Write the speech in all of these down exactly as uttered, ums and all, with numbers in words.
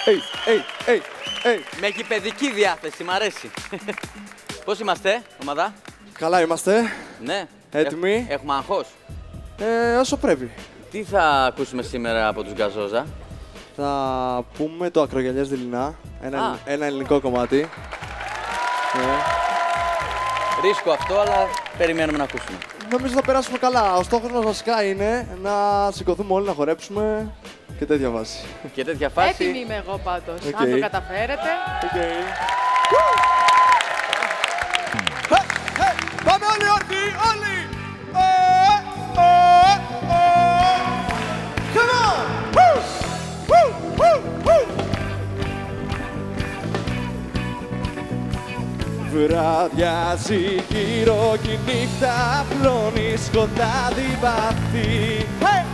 Hey, hey, hey, hey. Με έχει παιδική διάθεση, μ' αρέσει. Πώς είμαστε, ομάδα? Καλά είμαστε. Ναι. Έτοιμοι. Έχουμε αγχώς. Ε, όσο πρέπει. Τι θα ακούσουμε σήμερα από τους Γκαζόζα? Θα πούμε το Ακρογιαλιές Δειλινά. Ένα, ένα ελληνικό κομμάτι. Ναι. Ρίσκο αυτό, αλλά περιμένουμε να ακούσουμε. Νομίζω θα περάσουμε καλά. Ο στόχος μας βασικά είναι να σηκωθούμε όλοι να χορέψουμε και τέτοια φάση. Και τέτοια φάση. Έτοιμη είμαι εγώ πάντως, Okay. αν το καταφέρετε. Okay. Hey, hey, πάμε όλοι όρθιοι, όλοι! Oh, oh, oh. Come on! Woo! Woo! Woo! Woo! Βραδιάζει γύρω κι η νύχτα πλώνει σκοτάδι βαθύ. Hey!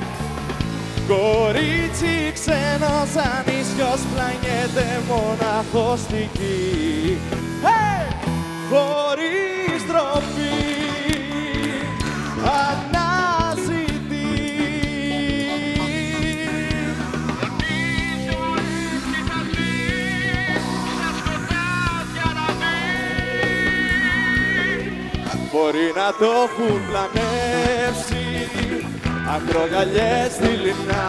Κορίτσι ξένος ανίσιος πλανιέται μοναχός στη γη. Hey! Χωρίς τροφή αναζητεί. Μπορεί να το έχουν πλανεύσει ακρογιαλιές δειλινά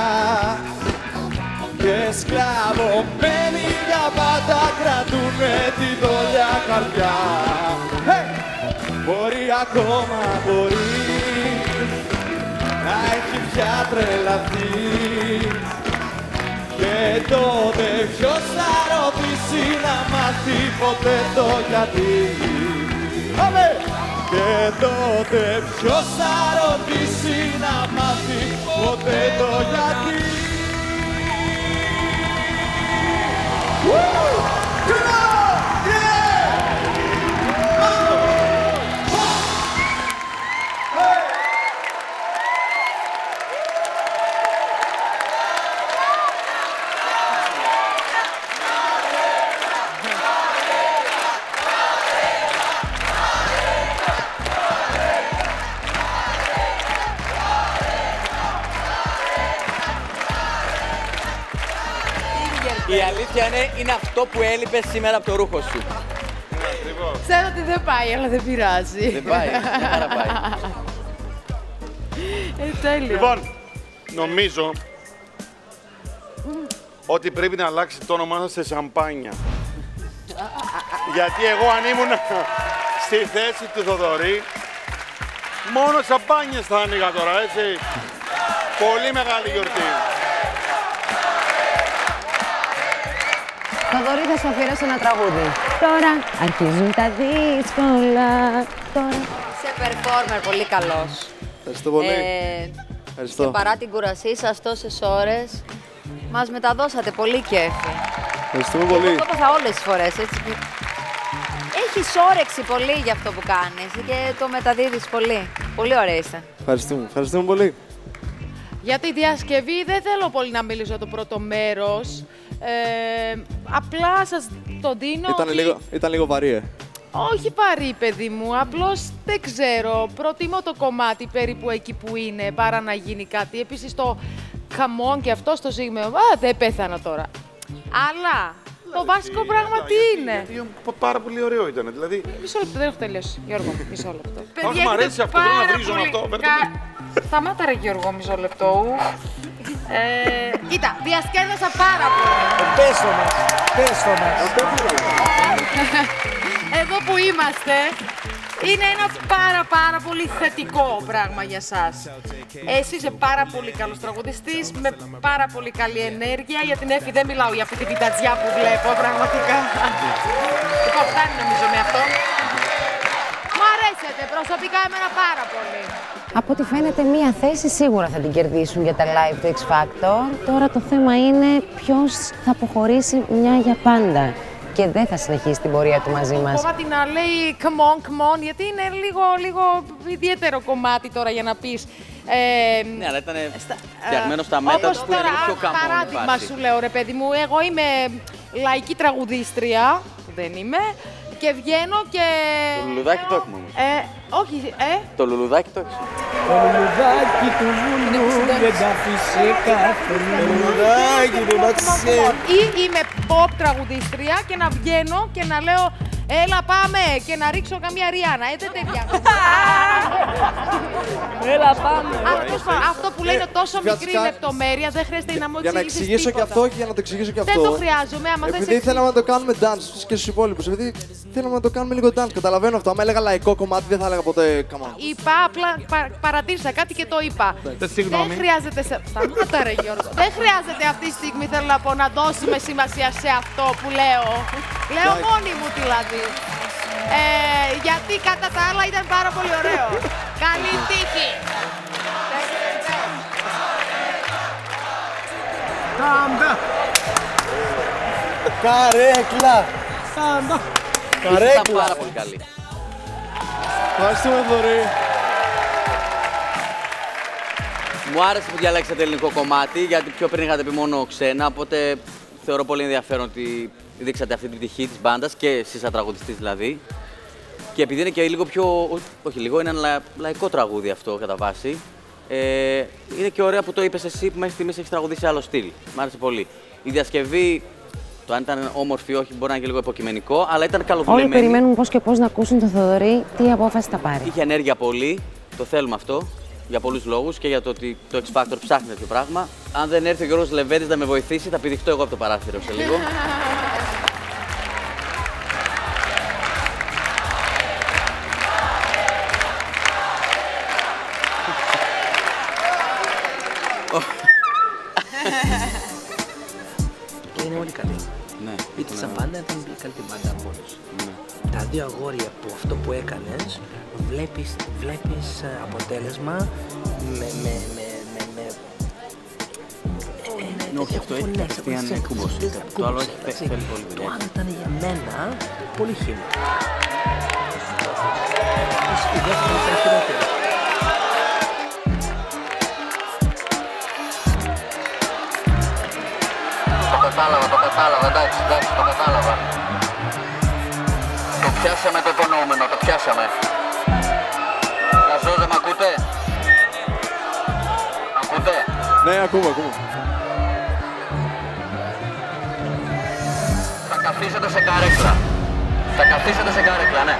και σκλαβωμένοι για πάντα κρατούνε τη δόλια καρδιά. Hey! Μπορεί ακόμα, μπορεί να έχει πια τρελαθεί και τότε ποιος θα ρωτήσει να μάθει ποτέ το γιατί. Αμέ! Και τότε ποιος θα ρωτήσει να μάθει ποτέ το γιατί. Woo! Come on! Yeah! Oh! Hey! Η αλήθεια είναι, είναι αυτό που έλειπε σήμερα από το ρούχο σου. Ξέρω ότι δεν πάει, αλλά δεν πειράζει. Δεν πάει, δεν παραπάει. Ε, τέλειο. Λοιπόν, νομίζω ότι πρέπει να αλλάξει το όνομά σας σε Σαμπάνια. Γιατί εγώ αν ήμουν στη θέση του Θοδωρή, μόνο σαμπάνιες θα άνοιγα τώρα, έτσι. Πολύ μεγάλη γιορτή. Θοδωρή, θα σου αφιερώσω ένα τραγούδι. Τώρα αρχίζουν τα δύσκολα. Τώρα. Είσαι performer, πολύ καλός. Ευχαριστώ πολύ. Ε, Ευχαριστώ. Και παρά την κουρασή σας τόσες ώρες, μας μεταδώσατε πολύ κέφι. Ευχαριστούμε πολύ. Εγώ το έπαθα όλες τις φορές, έτσι. Έχεις όρεξη πολύ για αυτό που κάνεις και το μεταδίδεις πολύ. Πολύ ωραία είσαι. Ευχαριστούμε. Ευχαριστούμε πολύ. Για τη διασκευή δεν θέλω πολύ να μιλήσω για το πρώτο μέρος. Ε, απλά σας το δίνω. Ήταν, ότι... λίγο, ήταν λίγο βαρύ, ε. Όχι βαρύ, παιδί μου. Απλώς δεν ξέρω. Προτιμώ το κομμάτι περίπου εκεί που είναι παρά να γίνει κάτι. Επίσης το come on και αυτό στο σύγχρονο. Α, δεν πέθανα τώρα. Αλλά το βασικό πράγμα τι είναι. Γιατί πάρα πολύ ωραίο ήταν. Δηλαδή... Μισό λεπτό, δεν έχω τελειώσει. Γιώργο, μισό λεπτό. Όχι, μ' αρέσει αυτό, θέλω να βρίζω αυτό. Σταμάτα ρε Γιώργο, μισό λεπτό. Ε, κοίτα, διασκέδασα πάρα πολύ. Πες το μας, πες το μας. Εδώ που είμαστε, είναι ένα πάρα πάρα πολύ θετικό πράγμα για σας. Εσύ είσαι πάρα πολύ καλός τραγουδιστής, με πάρα πολύ καλή ενέργεια. Για την Εφη δεν μιλάω για αυτή τη βιτατζιά που βλέπω, πραγματικά. Λοιπόν, φτάνει νομίζω με αυτό. Μ' αρέσετε, προσωπικά εμένα πάρα πολύ. Από ό,τι φαίνεται, μία θέση σίγουρα θα την κερδίσουν για τα live του X Factor. Τώρα το θέμα είναι ποιος θα αποχωρήσει μια για πάντα και δεν θα συνεχίσει την πορεία του μαζί μας. Κομμάτι να λέει come on, come on, γιατί είναι λίγο, λίγο ιδιαίτερο κομμάτι τώρα για να πεις. Ε, ναι, αλλά ήταν στα, φτιαγμένο στα μέτρα όπως που είναι τώρα, λίγο πιο καμπόν. παράδειγμα σου λέω ρε παιδί μου, εγώ είμαι λαϊκή τραγουδίστρια, δεν είμαι, Και βγαίνω και... Το λουλουδάκι το έχουμε όμως. Ε, όχι, ε. Το λουλουδάκι το έχεις. Το λουλουδάκι του βουνού δεν τα αφήσε καθόλου. Το λουλουδάκι του Μαξέ. Ή είμαι pop τραγουδίστρια και να βγαίνω και να λέω έλα πάμε και να ρίξω καμία Ριάννα. Ε, δεν τέτοια. Έλα πάμε. Αυτό που λέει είναι τόσο μικρή λεπτομέρεια, δεν χρειάζεται να μου εξηγήσεις. Για να εξηγήσω και αυτό και για να το εξηγήσω και αυτό. Δεν το χρειάζομαι, άμα δεν επειδή θέλαμε να το κάνουμε dance και στους υπόλοιπους. Επειδή θέλαμε να το κάνουμε λίγο dance. Καταλαβαίνω αυτό. Αν έλεγα λαϊκό κομμάτι, δεν θα έλεγα ποτέ καμά. Είπα, απλά πα, παρατήρησα κάτι και το είπα. Συγγνώμη. Δεν χρειάζεται. Σε... Σταμάτα, ρε Γιώργο. Δεν χρειάζεται αυτή τη στιγμή, θέλω να πω, να δώσουμε σημασία σε αυτό που λέω. Λέω μόνη μου δηλαδή. Ε, γιατί κατά τα άλλα ήταν πάρα πολύ ωραίο. Καλή τύχη. Τάμπα. Καρέκλα. Τάμπα. Καρέκλα. Ήταν πάρα πολύ καλή. Ευχαριστούμε, Θοδωρή. Μου άρεσε που διαλέξατε ελληνικό κομμάτι, γιατί πιο πριν είχατε πει μόνο ξένα, οπότε θεωρώ πολύ ενδιαφέρον ότι δείξατε αυτή την πτυχή της μπάντας και εσείς σαν τραγουδιστής δηλαδή. Και επειδή είναι και λίγο πιο, όχι λίγο, είναι ένα λαϊκό τραγούδι αυτό κατά βάση. Ε, είναι και ωραία που το είπες εσύ που μέχρι στιγμής έχεις τραγουδήσει άλλο στυλ. Μ' άρεσε πολύ. Η διασκευή, το αν ήταν όμορφη ή όχι, μπορεί να είναι και λίγο υποκειμενικό, αλλά ήταν καλοδουλεμένη. Όλοι περιμένουν πώς και πώς να ακούσουν το Θοδωρή, τι απόφαση θα πάρει. Είχε ενέργεια πολύ, το θέλουμε αυτό. Για πολλούς λόγους και για το ότι το X Factor ψάχνει τέτοιο πράγμα. Αν δεν έρθει ο Γιώργος Λεβέντης να με βοηθήσει, θα πηδηχτώ εγώ από το παράθυρο σε λίγο. Και είναι όλοι καλοί. Ναι. Η Τσαπάντα ήταν πολύ καλή την πάντα από όλους. Ναι. Τα δύο αγόρια που αυτό που έκανες, βλέπεις, βλέπεις αποτέλεσμα με... με, με, με, με... Ε, όχι, αυτό έχει κατευθείαν κούμπος. Το άλλο έχει θέλει πολύ δουλειά. Το άλλο ήταν για μένα πολύ χείμενο. Η δεύτερη ήταν χειρότερη. Το κατάλαβα, το κατάλαβα, εντάξει, εντάξει, το κατάλαβα. Το πιάσαμε το υπονοούμενο, το πιάσαμε. Καζόζε, μ' ακούτε? Μ' ακούτε? Ναι, ακούμε, ακούμε. Θα καθίσετε σε καρέκλα. Θα καθίσετε σε καρέκλα, ναι.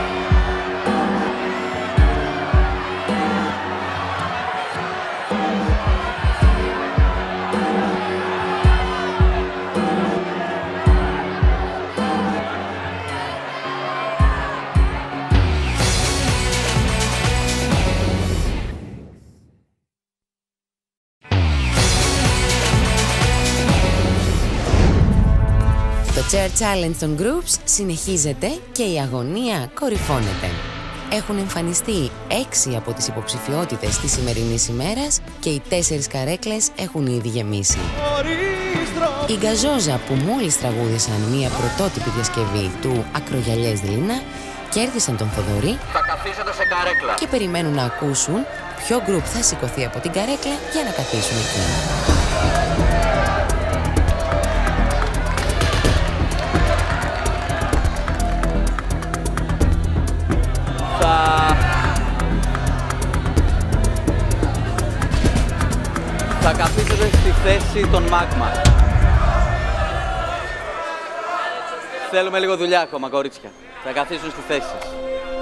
Το Chair Challenge των Groups συνεχίζεται και η αγωνία κορυφώνεται. Έχουν εμφανιστεί έξι από τις υποψηφιότητες της σημερινής ημέρας και οι τέσσερις καρέκλες έχουν ήδη γεμίσει. Η Γκαζόζα που μόλις τραγούδησαν μια πρωτότυπη διασκευή του Ακρογιαλιές Δειλινά κέρδισαν τον Θοδωρή. Θα καθίσετε σε καρέκλα. Και περιμένουν να ακούσουν ποιο group θα σηκωθεί από την καρέκλα για να καθίσουν εκεί. Θα... θα καθίσετε στη θέση των Μάγμα. Θέλουμε λίγο δουλειά ακόμα, κορίτσια. Θα καθίσουν στη θέση σας.